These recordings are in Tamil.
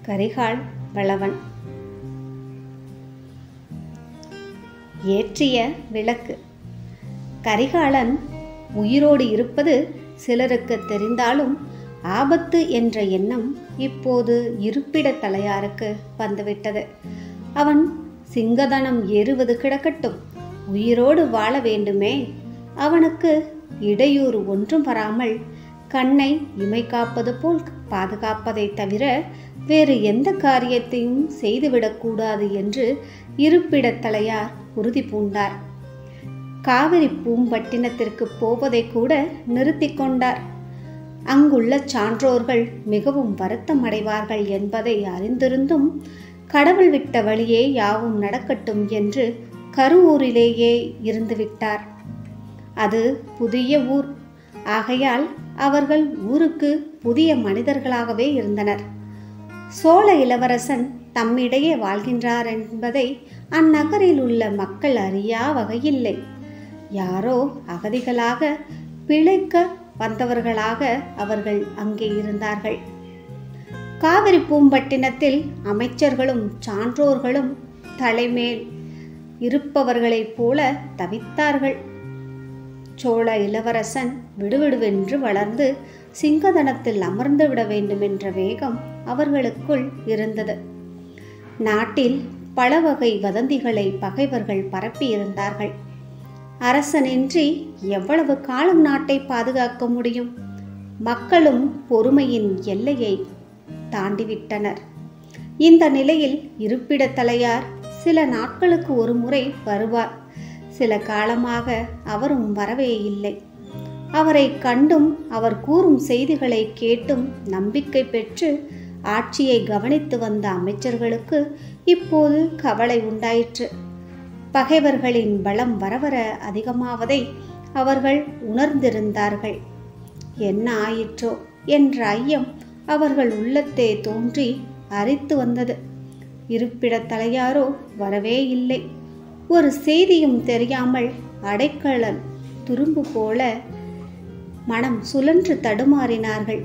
கரிகால் வளவன். ஏற்றிய விளக்கு. கரிகாலன் உயிரோடு இருப்பது சிலருக்கு தெரிந்தாலும் ஆபத்து என்ற எண்ணம் இப்போது இருப்பிட தலையாருக்கு வந்துவிட்டது. அவன் சிங்கதனம் ஏறுவது கிடக்கட்டும், உயிரோடு வாழ வேண்டுமே. அவனுக்கு இடையூறு ஒன்றும் வராமல் கண்ணை இமை காப்பது போல் பாதுகாப்பதை தவிர வேறு எந்த காரியத்தையும் செய்துவிடக்கூடாது என்று இருப்பிட தலையார் உறுதி பூண்டார். காவிரி பூம்பட்டினத்திற்கு போவதை கூட நிறுத்தி கொண்டார். அங்குள்ள சான்றோர்கள் மிகவும் வருத்தம் அடைவார்கள் என்பதை அறிந்திருந்தும் கடவுள் விட்ட வழியே யாவும் நடக்கட்டும் என்று கருவூரிலேயே இருந்துவிட்டார். அது புதிய ஊர் ஆகையால் அவர்கள் ஊருக்கு புதிய மனிதர்களாகவே இருந்தனர். சோழ இளவரசன் தம்மிடையே வாழ்கின்றார் என்பதை அந்நகரில் உள்ள மக்கள் அறியா வகையில்லை. யாரோ அகதிகளாக பிழைக்க வந்தவர்களாக அவர்கள் அங்கே இருந்தார்கள். காவிரி பூம்பட்டினத்தில் அமைச்சர்களும் சான்றோர்களும் தலைமேல் இருப்பவர்களைப் போல தவித்தார்கள். சோழ இளவரசன் விடுவிடுவென்று வளர்ந்து சிங்கதனத்தில் அமர்ந்து விட வேண்டுமென்ற வேகம் அவர்களுக்குள் இருந்தது. நாட்டில் பல வகை வதந்திகளை பகைவர்கள் பரப்பியிருந்தார்கள். அரசனின்றி எவ்வளவு காலம் நாட்டை பாதுகாக்க முடியும்? மக்களும் பொறுமையின் எல்லையை தாண்டிவிட்டனர். இந்த நிலையில் இருப்பிட தலையார் சில நாட்களுக்கு ஒரு முறை வருவார். சில காலமாக அவரும் வரவே இல்லை. அவரை கண்டும் அவர் கூறும் செய்திகளை கேட்டும் நம்பிக்கை பெற்று ஆட்சியை கவனித்து வந்த அமைச்சர்களுக்கு இப்போது கவலை உண்டாயிற்று. பகைவர்களின் பலம் வரவர அதிகமாவதை அவர்கள் உணர்ந்திருந்தார்கள். என்ன ஆயிற்றோ என்ற ஐயம் அவர்கள் உள்ளத்தே தோன்றி அரித்து வந்தது. இருப்பிட தலையாரோ வரவே இல்லை. ஒரு செய்தியும் தெரியாமல் அடைக்கலன் துரும்பு போல மனம் சுழன்று தடுமாறினார்கள்.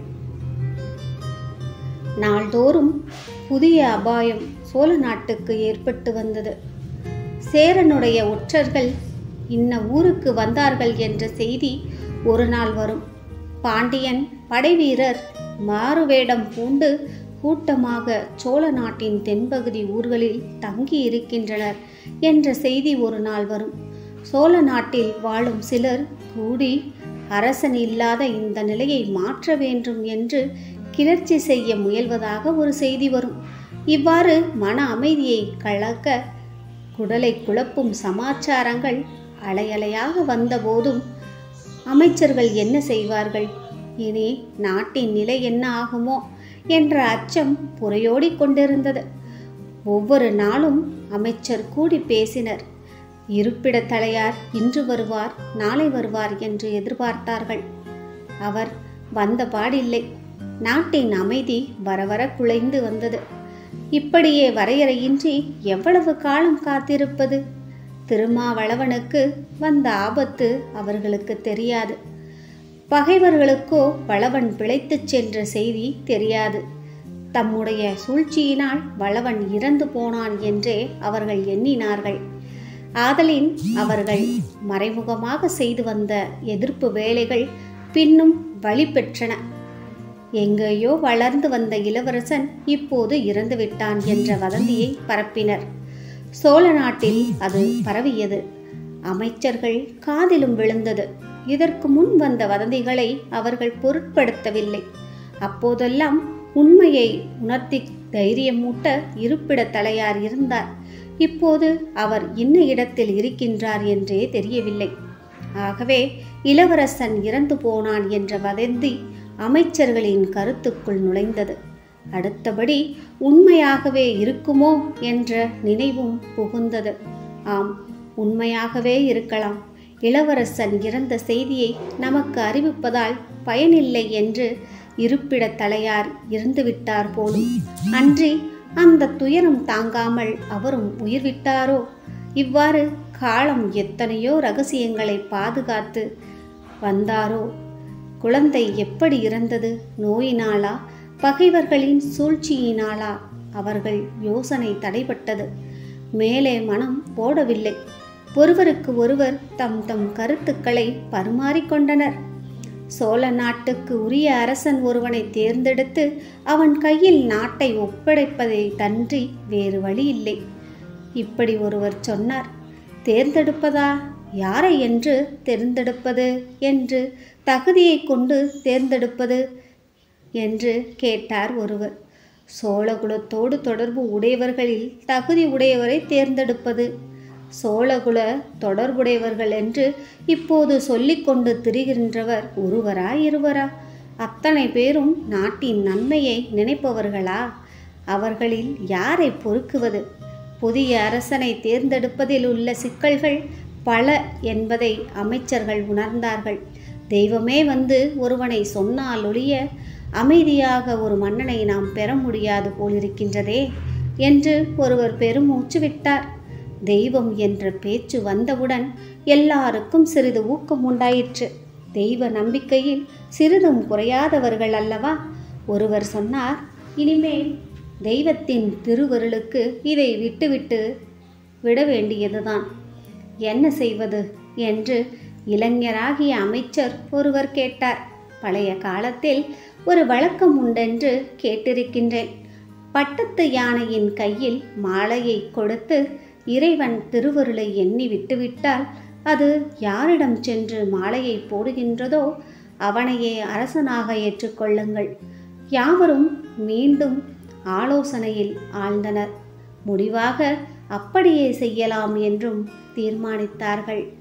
நாள்தோறும் புதிய அபாயம் சோழ நாட்டுக்கு ஏற்பட்டு வந்தது. சேரனுடைய ஒற்றர்கள் இன்ன ஊருக்கு வந்தார்கள் என்ற செய்தி ஒரு நாள் வரும். பாண்டியன் படைவீரர் மாறுவேடம் பூண்டு கூட்டமாக சோழ நாட்டின் தென்பகுதி ஊர்களில் தங்கி இருக்கின்றனர் என்ற செய்தி ஒரு நாள் வரும். சோழ நாட்டில் வாழும் சிலர் கூடி அரசன் இல்லாத இந்த நிலையை மாற்ற வேண்டும் என்று கிளர்ச்சி செய்ய முயல்வதாக ஒரு செய்தி வரும். இவ்வாறு மன அமைதியை கலக்க குடலை குழப்பும் சமாச்சாரங்கள் அலையலையாக வந்தபோதும் அமைச்சர்கள் என்ன செய்வார்கள்? இனி நாட்டின் நிலை என்ன ஆகுமோ என்ற அச்சம் புரையோடி கொண்டிருந்தது. ஒவ்வொரு நாளும் அமைச்சர் கூடி பேசினர். இருப்பிட தலையார் இன்று வருவார், நாளை வருவார் என்று எதிர்பார்த்தார்கள். அவர் வந்த பாடில்லை. நாட்டின் அமைதி வரவர குலைந்து வந்தது. இப்படியே வரையறையின்றி எவ்வளவு காலம் காத்திருப்பது? திருமாவளவனுக்கு வந்த ஆபத்து அவர்களுக்கு தெரியாது. பகைவர்களுக்கோ வளவன் பிழைத்துச் சென்ற செய்தி தெரியாது. தம்முடைய சூழ்ச்சியினால் வளவன் இறந்து போனான் என்றே அவர்கள் எண்ணினார்கள். ஆதலின் அவர்கள் மறைமுகமாக செய்து வந்த எதிர்ப்பு வேலைகள் பின்னும் வழி பெற்றன. எங்கேயோ வளர்ந்து வந்த இளவரசன் இப்போது இறந்துவிட்டான் என்ற வதந்தியை பரப்பினர். சோழ நாட்டில் அது பரவியது. அமைச்சர்கள் காதிலும் விழுந்தது. இதற்கு முன் வந்த வதந்திகளை அவர்கள் பொருட்படுத்தவில்லை. அப்போதெல்லாம் உண்மையை உணர்த்தி தைரியமூட்ட இருப்பிட தலையார் இருந்தார். இப்போது அவர் இன்ன இடத்தில் இருக்கின்றார் என்றே தெரியவில்லை. ஆகவே இளவரசன் இறந்து போனான் என்ற வதந்தி அமைச்சர்களின் கருத்துக்குள் நுழைந்தது. அடுத்தபடி உண்மையாகவே இருக்குமோ என்ற நினைவும் புகுந்தது. ஆம், உண்மையாகவே இருக்கலாம். இளவரசன் இறந்த செய்தியை நமக்கு அறிவிப்பதால் பயனில்லை என்று இருப்பிட தலையார் இருந்துவிட்டார் போலும். அன்றி அந்த துயரம் தாங்காமல் அவரும் உயிர்விட்டாரோ? இவ்வாறு காலம் எத்தனையோ ரகசியங்களை பாதுகாத்து வந்தாரோ? குழந்தை எப்படி இறந்தது? நோயினாலா, பகைவர்களின் சூழ்ச்சியினாலா அவர்கள் யோசனை தடைபட்டது. மேலே மனம் போடவில்லை. ஒருவருக்கு ஒருவர் தம் தம் கருத்துக்களை பரிமாறிக்கொண்டனர். சோழ நாட்டுக்கு உரிய அரசன் ஒருவனை தேர்ந்தெடுத்து அவன் கையில் நாட்டை ஒப்படைப்பதை தன்றி வேறு வழி இல்லை. இப்படி ஒருவர் சொன்னார். தேர்ந்தெடுப்பதா? யாரை என்று தேர்ந்தெடுப்பது? என்று தகுதியை கொண்டு தேர்ந்தெடுப்பது என்று கேட்டார் ஒருவர். சோழகுலத்தோடு தொடர்பு உடையவர்களில் தகுதி உடையவரை தேர்ந்தெடுப்பது. சோழகுல தொடர்புடையவர்கள் என்று இப்போது சொல்லிக்கொண்டு திரிகின்றவர் ஒருவரா இருவரா? அத்தனை பேரும் நாட்டின் நன்மையை நினைப்பவர்களா? அவர்களில் யாரை பொறுக்குவது? புதிய அரசனை தேர்ந்தெடுப்பதில் உள்ள சிக்கல்கள் பல என்பதை அமைச்சர்கள் உணர்ந்தார்கள். தெய்வமே வந்து ஒருவனை சொன்னால் ஒழிய அமைதியாக ஒரு மன்னனை நாம் பெற முடியாது போலிருக்கின்றதே என்று ஒருவர் பெருமூச்சு விட்டார். தெய்வம் என்ற பேச்சு வந்தவுடன் எல்லாருக்கும் சிறிது ஊக்கம் உண்டாயிற்று. தெய்வ நம்பிக்கையில் சிறிதும் குறையாதவர்கள் அல்லவா? ஒருவர் சொன்னார், இனிமேல் தெய்வத்தின் திருவருளுக்கு இதை விட வேண்டியதுதான். என்ன செய்வது என்று இளைஞராகிய அமைச்சர் ஒருவர் கேட்டார். பழைய காலத்தில் ஒரு வழக்கம் உண்டென்று கேட்டிருக்கின்றேன். பட்டத்து யானையின் கையில் மாலையை கொடுத்து இறைவன் திருவருளை எண்ணி விட்டுவிட்டால் அது யாரிடம் சென்று மாலையை போடுகின்றதோ அவனையே அரசனாக ஏற்றுக்கொள்ளுங்கள். யாவரும் மீண்டும் ஆலோசனையில் ஆழ்ந்தனர். முடிவாக அப்படியே செய்யலாம் என்றும் தீர்மானித்தார்கள்.